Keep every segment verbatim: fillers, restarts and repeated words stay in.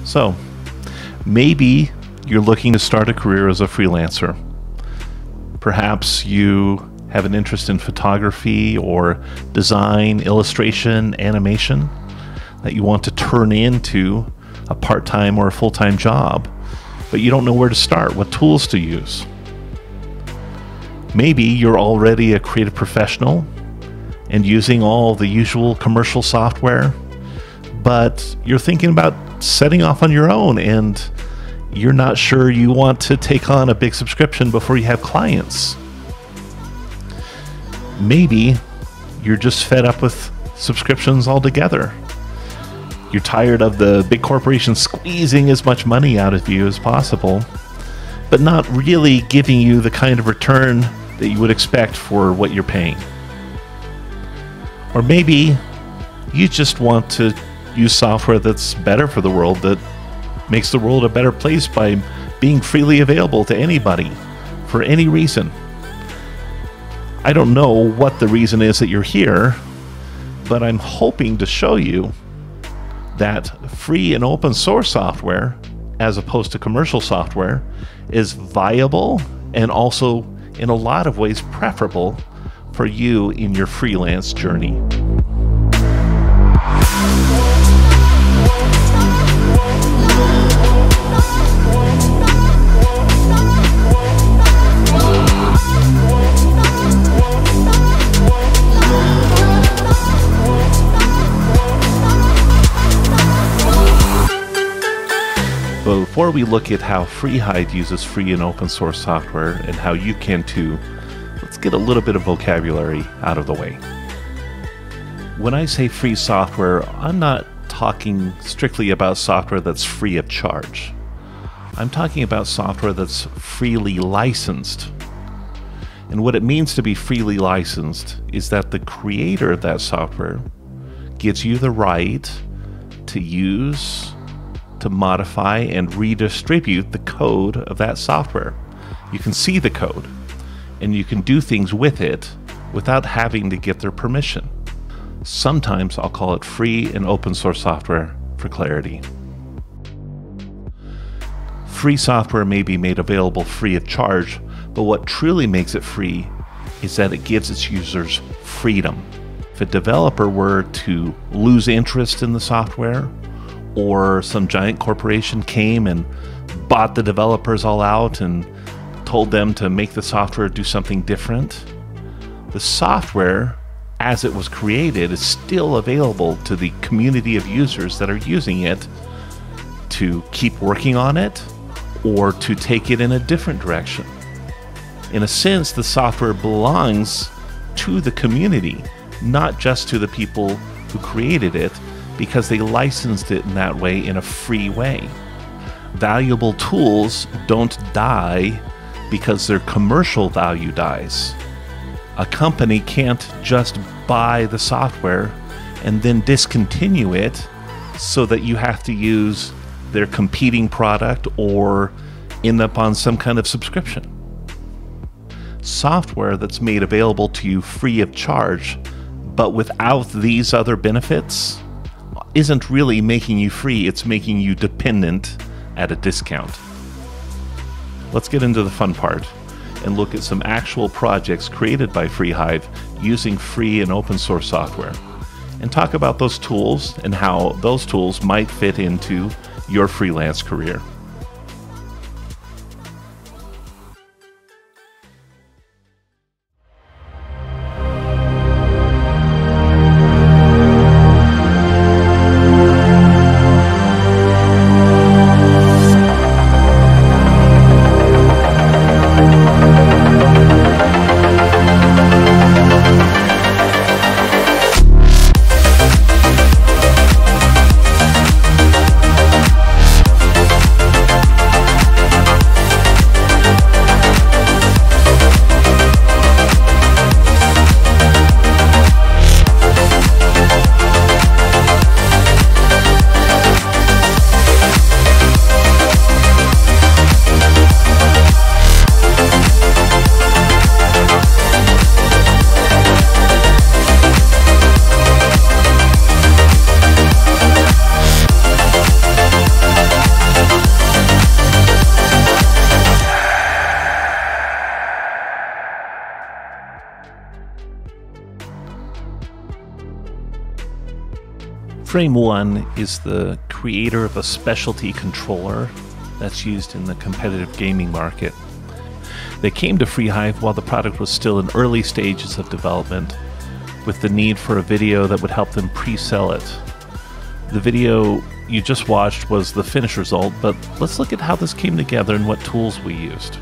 So maybe you're looking to start a career as a freelancer. Perhaps you have an interest in photography or design, illustration, animation that you want to turn into a part-time or a full-time job, but you don't know where to start, what tools to use. Maybe you're already a creative professional and using all the usual commercial software, but you're thinking about setting off on your own and you're not sure you want to take on a big subscription before you have clients. Maybe you're just fed up with subscriptions altogether. You're tired of the big corporations squeezing as much money out of you as possible, but not really giving you the kind of return that you would expect for what you're paying. Or maybe you just want to use software that's better for the world, that makes the world a better place by being freely available to anybody for any reason. I don't know what the reason is that you're here, but I'm hoping to show you that free and open source software, as opposed to commercial software, is viable and also in a lot of ways preferable for you in your freelance journey. But before we look at how Freehive uses free and open source software and how you can too, let's get a little bit of vocabulary out of the way. When I say free software, I'm not talking strictly about software that's free of charge. I'm talking about software that's freely licensed. And what it means to be freely licensed is that the creator of that software gives you the right to use, to modify and redistribute the code of that software. You can see the code and you can do things with it without having to get their permission. Sometimes I'll call it free and open source software for clarity. Free software may be made available free of charge, but what truly makes it free is that it gives its users freedom. If a developer were to lose interest in the software, or some giant corporation came and bought the developers all out and told them to make the software do something different, the software, as it was created, is still available to the community of users that are using it to keep working on it or to take it in a different direction. In a sense, the software belongs to the community, not just to the people who created it, because they licensed it in that way, in a free way. Valuable tools don't die because their commercial value dies. A company can't just buy the software and then discontinue it so that you have to use their competing product or end up on some kind of subscription. Software that's made available to you free of charge, but without these other benefits, isn't really making you free, it's making you dependent at a discount. Let's get into the fun part and look at some actual projects created by Freehive using free and open source software, and talk about those tools and how those tools might fit into your freelance career. Frame one is the creator of a specialty controller that's used in the competitive gaming market. They came to Freehive while the product was still in early stages of development, with the need for a video that would help them pre-sell it. The video you just watched was the finished result, but let's look at how this came together and what tools we used.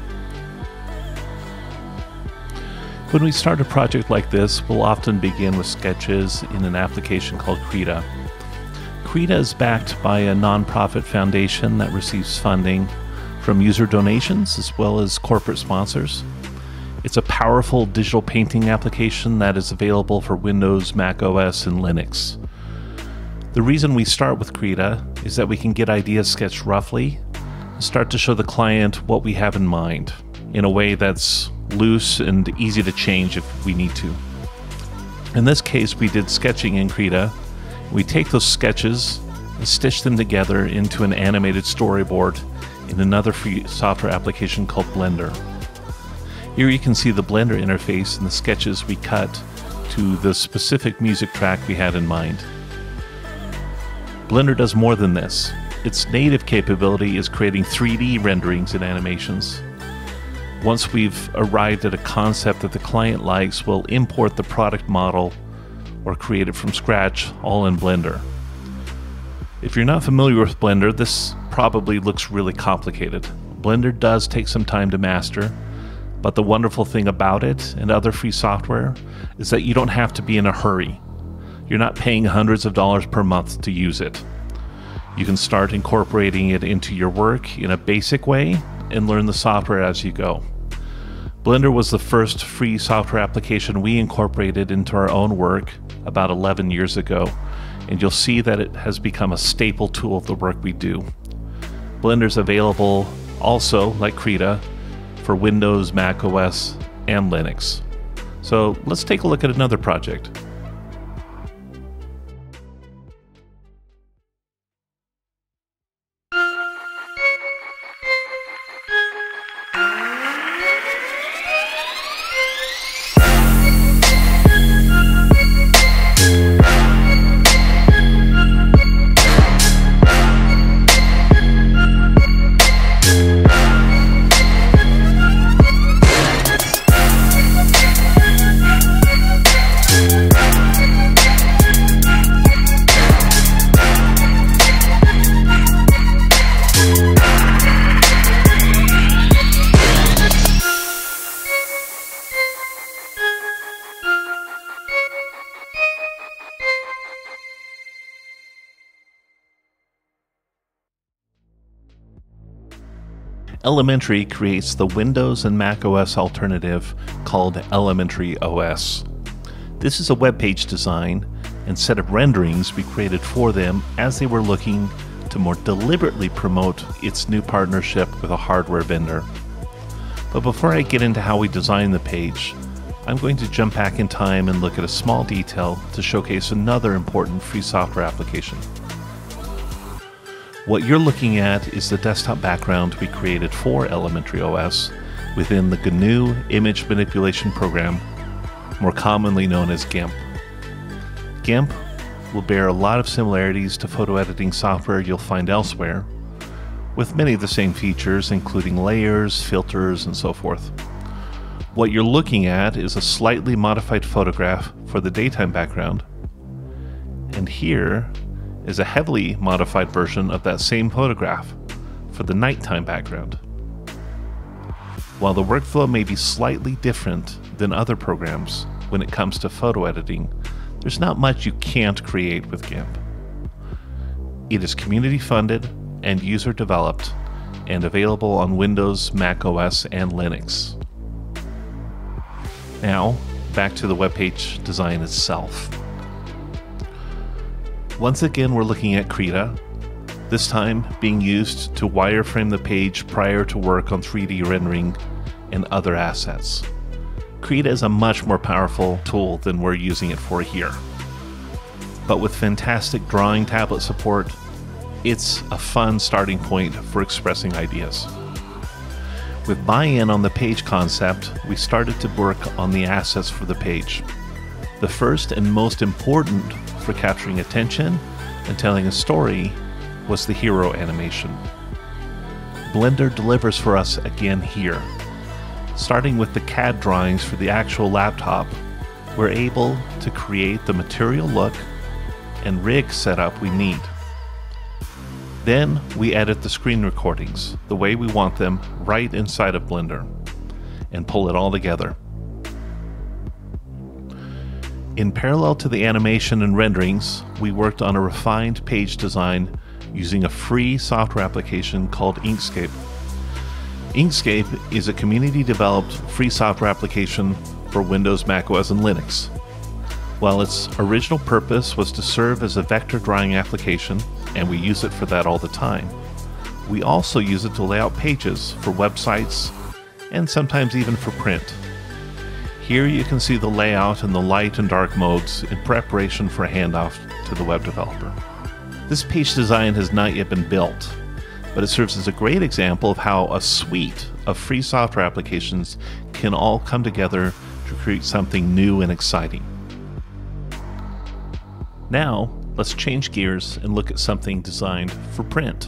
When we start a project like this, we'll often begin with sketches in an application called Krita. Krita is backed by a nonprofit foundation that receives funding from user donations as well as corporate sponsors. It's a powerful digital painting application that is available for Windows, Mac O S, and Linux. The reason we start with Krita is that we can get ideas sketched roughly and start to show the client what we have in mind in a way that's loose and easy to change if we need to. In this case, we did sketching in Krita. We take those sketches and stitch them together into an animated storyboard in another free software application called Blender. Here you can see the Blender interface and the sketches we cut to the specific music track we had in mind. Blender does more than this. Its native capability is creating three D renderings and animations. Once we've arrived at a concept that the client likes, we'll import the product model or create it from scratch, all in Blender. If you're not familiar with Blender, this probably looks really complicated. Blender does take some time to master, but the wonderful thing about it and other free software is that you don't have to be in a hurry. You're not paying hundreds of dollars per month to use it. You can start incorporating it into your work in a basic way and learn the software as you go. Blender was the first free software application we incorporated into our own work about eleven years ago, and you'll see that it has become a staple tool of the work we do. Blender's available also, like Krita, for Windows, Mac O S, and Linux. So let's take a look at another project. Elementary creates the Windows and Mac O S alternative called Elementary O S. This is a web page design and set of renderings we created for them as they were looking to more deliberately promote its new partnership with a hardware vendor. But before I get into how we designed the page, I'm going to jump back in time and look at a small detail to showcase another important free software application. What you're looking at is the desktop background we created for Elementary O S within the G N U image manipulation program, more commonly known as GIMP. GIMP will bear a lot of similarities to photo editing software you'll find elsewhere, with many of the same features including layers, filters, and so forth. What you're looking at is a slightly modified photograph for the daytime background, and here is a heavily modified version of that same photograph for the nighttime background. While the workflow may be slightly different than other programs when it comes to photo editing, there's not much you can't create with GIMP. It is community funded and user developed and available on Windows, Mac O S, and Linux. Now, back to the web page design itself. Once again, we're looking at Krita, this time being used to wireframe the page prior to work on three D rendering and other assets. Krita is a much more powerful tool than we're using it for here. But with fantastic drawing tablet support, it's a fun starting point for expressing ideas. With buy-in on the page concept, we started to work on the assets for the page. The first and most important for capturing attention and telling a story was the hero animation. Blender delivers for us again here. Starting with the C A D drawings for the actual laptop, we're able to create the material look and rig setup we need. Then we edit the screen recordings the way we want them right inside of Blender and pull it all together. In parallel to the animation and renderings, we worked on a refined page design using a free software application called Inkscape. Inkscape is a community-developed free software application for Windows, macOS, and Linux. While its original purpose was to serve as a vector drawing application, and we use it for that all the time, we also use it to lay out pages for websites and sometimes even for print. Here you can see the layout and the light and dark modes in preparation for a handoff to the web developer. This page design has not yet been built, but it serves as a great example of how a suite of free software applications can all come together to create something new and exciting. Now, let's change gears and look at something designed for print.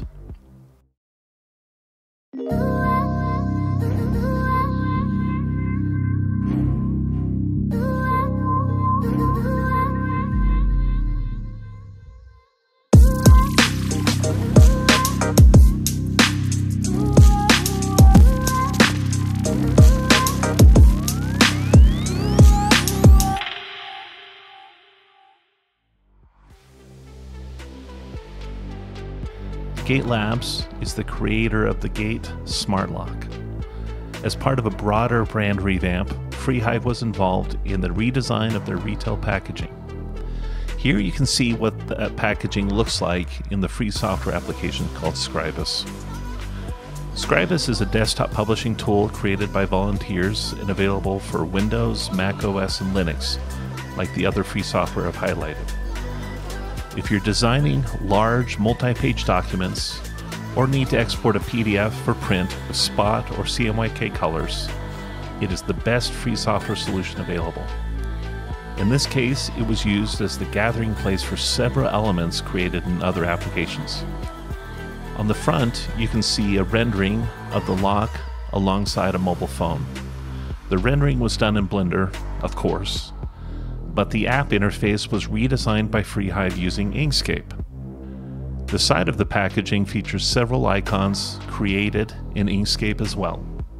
Gate Labs is the creator of the Gate Smart Lock. As part of a broader brand revamp, Freehive was involved in the redesign of their retail packaging. Here you can see what that packaging looks like in the free software application called Scribus. Scribus is a desktop publishing tool created by volunteers and available for Windows, macOS, and Linux, like the other free software I've highlighted. If you're designing large multi-page documents or need to export a P D F for print with spot or C M Y K colors, it is the best free software solution available. In this case, it was used as the gathering place for several elements created in other applications. On the front, you can see a rendering of the lock alongside a mobile phone. The rendering was done in Blender, of course, but the app interface was redesigned by Freehive using Inkscape. The side of the packaging features several icons created in Inkscape as well.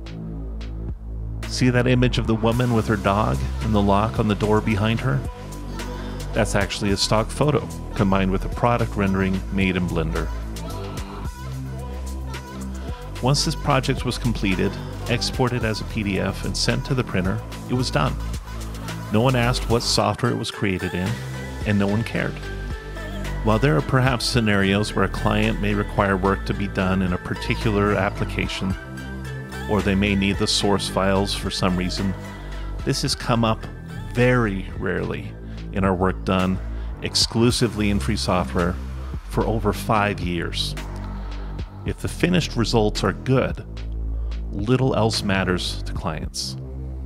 See that image of the woman with her dog and the lock on the door behind her? That's actually a stock photo combined with a product rendering made in Blender. Once this project was completed, exported as a P D F and sent to the printer, it was done. No one asked what software it was created in, and no one cared. While there are perhaps scenarios where a client may require work to be done in a particular application, or they may need the source files for some reason, this has come up very rarely in our work done exclusively in free software for over five years. If the finished results are good, little else matters to clients.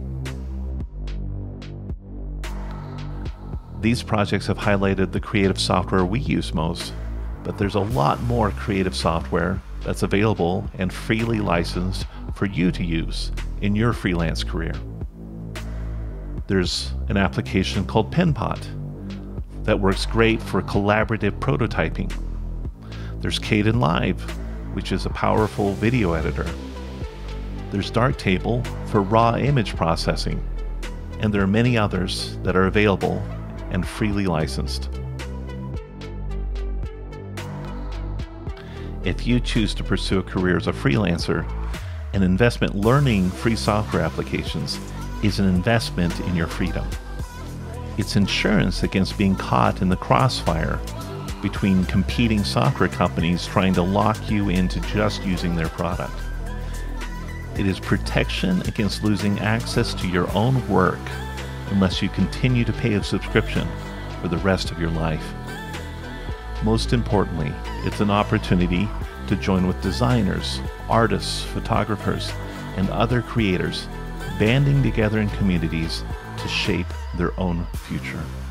These projects have highlighted the creative software we use most, but there's a lot more creative software that's available and freely licensed for you to use in your freelance career. There's an application called PenPot that works great for collaborative prototyping. There's Kdenlive, which is a powerful video editor. There's Darktable for raw image processing, and there are many others that are available and freely licensed. If you choose to pursue a career as a freelancer, an investment learning free software applications is an investment in your freedom. It's insurance against being caught in the crossfire between competing software companies trying to lock you into just using their product. It is protection against losing access to your own work unless you continue to pay a subscription for the rest of your life. Most importantly, it's an opportunity to join with designers, artists, photographers, and other creators banding together in communities to shape their own future.